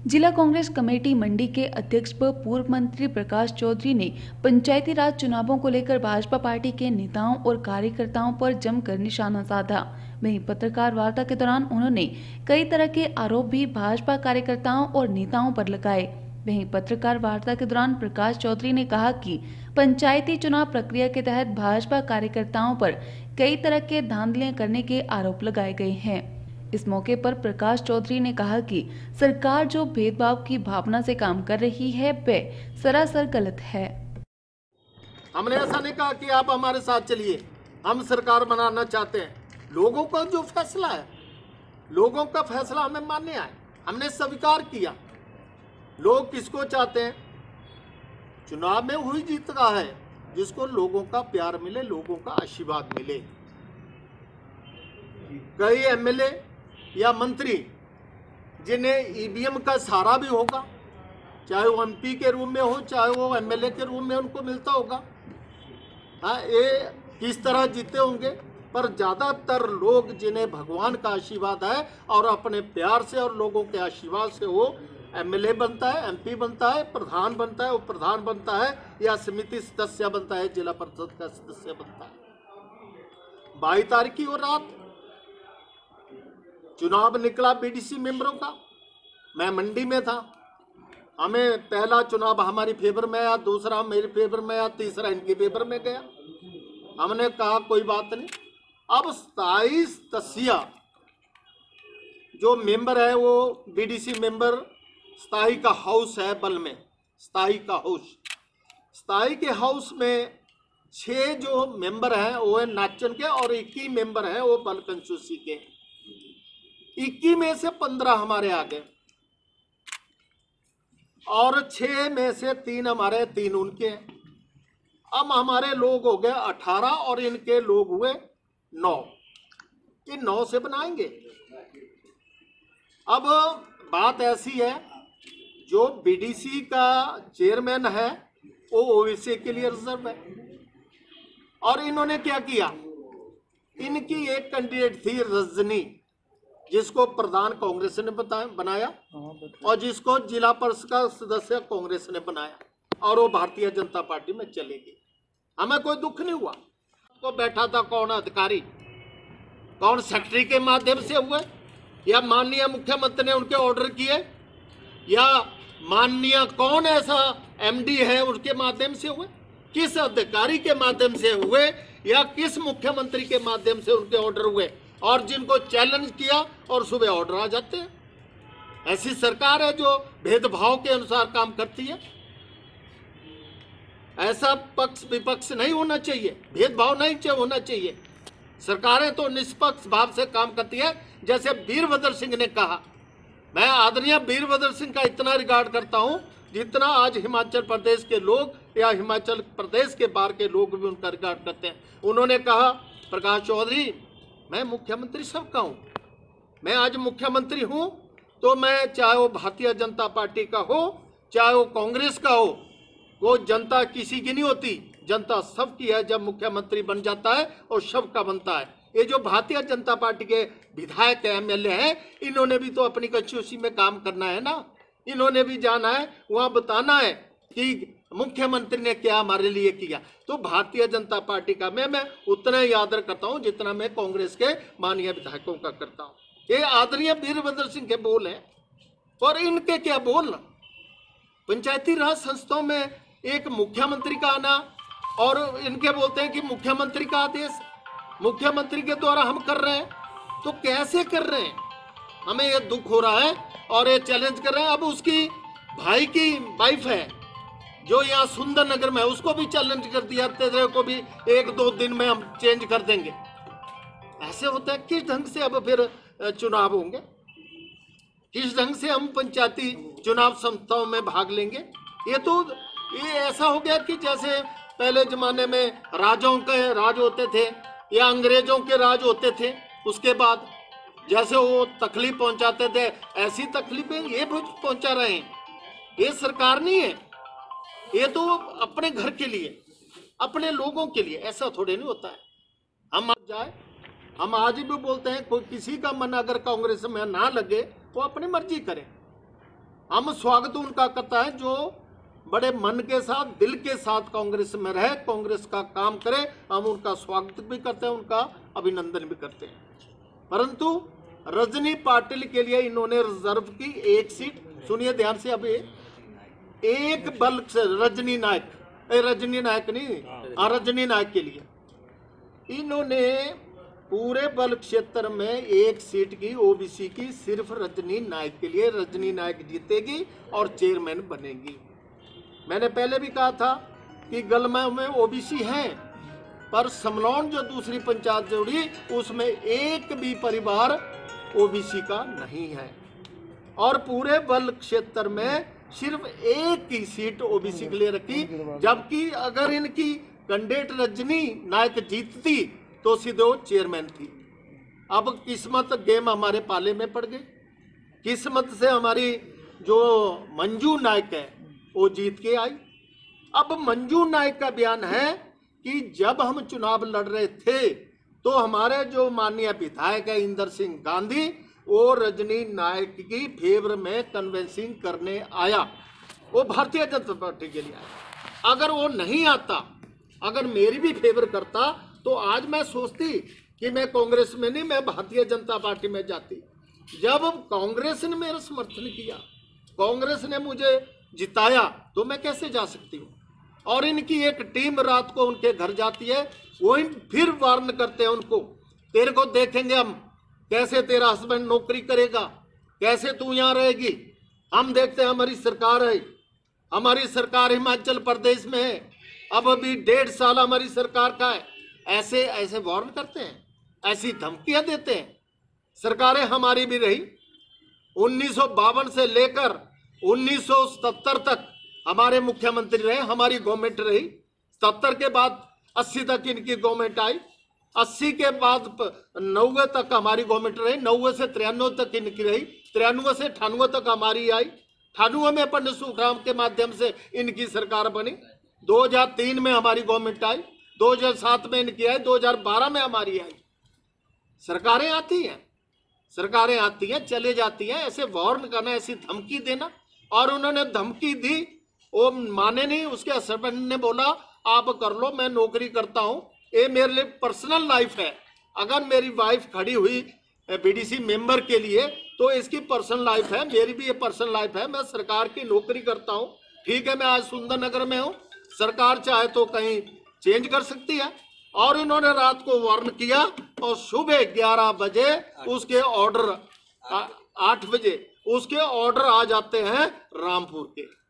जिला कांग्रेस कमेटी मंडी के अध्यक्ष व पूर्व मंत्री प्रकाश चौधरी ने पंचायती राज चुनावों को लेकर भाजपा पार्टी के नेताओं और कार्यकर्ताओं पर जमकर निशाना साधा। वहीं पत्रकार वार्ता के दौरान उन्होंने कई तरह के आरोप भी भाजपा कार्यकर्ताओं और नेताओं पर लगाए। वहीं पत्रकार वार्ता के दौरान प्रकाश चौधरी ने कहा कि पंचायती चुनाव प्रक्रिया के तहत भाजपा कार्यकर्ताओं पर कई तरह के धांधलियां करने के आरोप लगाए गए हैं। इस मौके पर प्रकाश चौधरी ने कहा कि सरकार जो भेदभाव की भावना से काम कर रही है वह सरासर गलत है। हमने ऐसा नहीं कहा कि आप हमारे साथ चलिए, हम सरकार बनाना चाहते हैं। लोगों का जो फैसला है, लोगों का फैसला हमें मान्य है, हमने स्वीकार किया। लोग किसको चाहते हैं? चुनाव में हुई जीत का है जिसको लोगों का प्यार मिले, लोगों का आशीर्वाद मिले। कई एमएलए या मंत्री जिन्हें ईवीएम का सहारा भी होगा, चाहे वो एमपी के रूप में हो, चाहे वो एमएलए के रूप में उनको मिलता होगा, हाँ, ये किस तरह जीते होंगे। पर ज़्यादातर लोग जिन्हें भगवान का आशीर्वाद है और अपने प्यार से और लोगों के आशीर्वाद से वो एमएलए बनता है, एमपी बनता है, प्रधान बनता है, उप प्रधान बनता है या समिति सदस्य बनता है, जिला परिषद का सदस्य बनता है। 22 तारीख की वो रात चुनाव निकला बीडीसी मेंबरों का। मैं मंडी में था। हमें पहला चुनाव हमारी फेवर में आया, दूसरा मेरे फेवर में आया, तीसरा इनके फेवर में गया। हमने कहा कोई बात नहीं। अब 27 तसिया जो मेंबर है वो बीडीसी मेंबर स्थाई का हाउस है बल में, स्थाई का हाउस। स्थाई के हाउस में 6 जो मेंबर हैं वो है नाचन के और 21 मेंबर हैं वो बल कंसूसी के। 21 में से 15 हमारे आ गए और 6 में से 3 हमारे, 3 उनके। अब हमारे लोग हो गए 18 और इनके लोग हुए 9। ये 9 से बनाएंगे। अब बात ऐसी है, जो बीडीसी का चेयरमैन है वो ओवीसी के लिए रिजर्व है। और इन्होंने क्या किया, इनकी एक कैंडिडेट थी रजनी, जिसको प्रधान कांग्रेस ने बनाया और जिसको जिला परिषद का सदस्य कांग्रेस ने बनाया और वो भारतीय जनता पार्टी में चली गई। हमें कोई दुख नहीं हुआ। तो बैठा था कौन अधिकारी, कौन सेक्रेटरी के माध्यम से हुए या माननीय मुख्यमंत्री ने उनके ऑर्डर किए या माननीय कौन ऐसा एमडी है उनके माध्यम से हुए, किस अधिकारी के माध्यम से हुए या किस मुख्यमंत्री के माध्यम से उनके ऑर्डर हुए, और जिनको चैलेंज किया और सुबह ऑर्डर आ जाते हैं। ऐसी सरकार है जो भेदभाव के अनुसार काम करती है। ऐसा पक्ष विपक्ष नहीं होना चाहिए, भेदभाव नहीं होना चाहिए। सरकारें तो निष्पक्ष भाव से काम करती है। जैसे वीरभद्र सिंह ने कहा, मैं आदरणीय वीरभद्र सिंह का इतना रिगार्ड करता हूं जितना आज हिमाचल प्रदेश के लोग या हिमाचल प्रदेश के बाहर के लोग भी उनका रिगार्ड करते हैं। उन्होंने कहा, प्रकाश चौधरी मैं मुख्यमंत्री सबका हूं, मैं आज मुख्यमंत्री हूं तो मैं चाहे वो भारतीय जनता पार्टी का हो चाहे वो कांग्रेस का हो, वो जनता किसी की नहीं होती, जनता सबकी है। जब मुख्यमंत्री बन जाता है और सबका बनता है। ये जो भारतीय जनता पार्टी के विधायक एमएलए हैं, इन्होंने भी तो अपनी कंस्टिट्यूंसी में काम करना है ना। इन्होंने भी जाना है, वहां बताना है कि मुख्यमंत्री ने क्या हमारे लिए किया। तो भारतीय जनता पार्टी का मैं उतना ही आदर करता हूं जितना मैं कांग्रेस के माननीय विधायकों का करता हूं। ये आदरणीय वीरभद्र सिंह के बोल हैं और इनके क्या बोल। पंचायती राज संस्थाओं में एक मुख्यमंत्री का आना और इनके बोलते हैं कि मुख्यमंत्री का आदेश मुख्यमंत्री के द्वारा हम कर रहे हैं, तो कैसे कर रहे हैं? हमें ये दुख हो रहा है और ये चैलेंज कर रहे हैं। अब उसकी भाई की वाइफ है जो यहाँ सुंदर नगर में है, उसको भी चैलेंज कर दिया, तेरे को भी 1-2 दिन में हम चेंज कर देंगे। ऐसे होता है? किस ढंग से अब फिर चुनाव होंगे? किस ढंग से हम पंचायती चुनाव संस्थाओं में भाग लेंगे? ये ऐसा हो गया कि जैसे पहले जमाने में राजाओं के राज होते थे या अंग्रेजों के राज होते थे, उसके बाद जैसे वो तकलीफ पहुंचाते थे ऐसी तकलीफें ये पहुंचा रहे हैं। ये सरकार नहीं है, ये तो अपने घर के लिए, अपने लोगों के लिए। ऐसा थोड़े नहीं होता है। हम आज जाए, हम आज भी बोलते हैं कोई किसी का मन अगर कांग्रेस में ना लगे वो अपनी मर्जी करे। हम स्वागत उनका करता है जो बड़े मन के साथ, दिल के साथ कांग्रेस में रहे, कांग्रेस का काम करे। हम उनका स्वागत भी करते हैं, उनका अभिनंदन भी करते हैं। परंतु रजनी पाटिल के लिए इन्होंने रिजर्व की एक सीट, सुनिए ध्यान से, अभी एक बल्क से रजनी नायक के लिए इन्होंने पूरे बल्क क्षेत्र में एक सीट की ओबीसी की, सिर्फ रजनी नायक के लिए। रजनी नायक जीतेगी और चेयरमैन बनेगी। मैंने पहले भी कहा था कि गलमा में ओबीसी हैं, पर समलौन जो दूसरी पंचायत जोड़ी उसमें एक भी परिवार ओबीसी का नहीं है, और पूरे बल्क क्षेत्र में सिर्फ एक ही सीट ओबीसी के लिए रखी। जबकि अगर इनकी कैंडिडेट रजनी नायक जीतती तो सीधे वो चेयरमैन थी। अब किस्मत गेम हमारे पाले में पड़ गई। किस्मत से हमारी जो मंजू नायक है वो जीत के आई। अब मंजू नायक का बयान है कि जब हम चुनाव लड़ रहे थे तो हमारे जो माननीय विधायक है इंदर सिंह गांधी, वो रजनी नायक की फेवर में कन्वेंसिंग करने आया। वो भारतीय जनता पार्टी के लिए आया। अगर वो नहीं आता, अगर मेरी भी फेवर करता, तो आज मैं सोचती कि मैं कांग्रेस में नहीं, मैं भारतीय जनता पार्टी में जाती। जब कांग्रेस ने मेरा समर्थन किया, कांग्रेस ने मुझे जिताया, तो मैं कैसे जा सकती हूँ। और इनकी एक टीम रात को उनके घर जाती है, वही फिर वार्न करते हैं उनको, तेरे को देखेंगे हम, कैसे तेरा हस्बैंड नौकरी करेगा, कैसे तू यहाँ रहेगी, हम देखते हैं हमारी सरकार है, हमारी सरकार हिमाचल प्रदेश में है, अब अभी 1.5 साल हमारी सरकार का है। ऐसे ऐसे वार्न करते हैं, ऐसी धमकियां देते हैं। सरकारें हमारी भी रही, 1952 से लेकर 1977 तक हमारे मुख्यमंत्री रहे, हमारी गवर्नमेंट रही। 77 के बाद 80 तक इनकी गवर्नमेंट आई, 80 के बाद 90 तक हमारी गवर्नमेंट रही, 90 से 93 तक इनकी रही, 93 से 98 तक हमारी आई, 98 में पंडित सुखराम के माध्यम से इनकी सरकार बनी, 2003 में हमारी गवर्नमेंट आई, 2007 में इनकी आई, 2012 में हमारी आई। सरकारें आती हैं, चले जाती हैं। ऐसे वार्न करना, ऐसी धमकी देना, और उन्होंने धमकी दी, वो माने नहीं। उसके हस्बैंड ने बोला आप कर लो, मैं नौकरी करता हूं, ये मेरे लिए पर्सनल लाइफ है। अगर मेरी वाइफ खड़ी हुई बीडीसी मेंबर के लिए तो इसकी पर्सनल लाइफ है, मेरी भी ये पर्सनल लाइफ है। मैं सरकार की नौकरी करता हूं, ठीक है, मैं आज सुंदरनगर में हूं, सरकार चाहे तो कहीं चेंज कर सकती है। और इन्होंने रात को वार्न किया और सुबह 11 बजे उसके ऑर्डर, 8 बजे उसके ऑर्डर आ जाते हैं रामपुर के।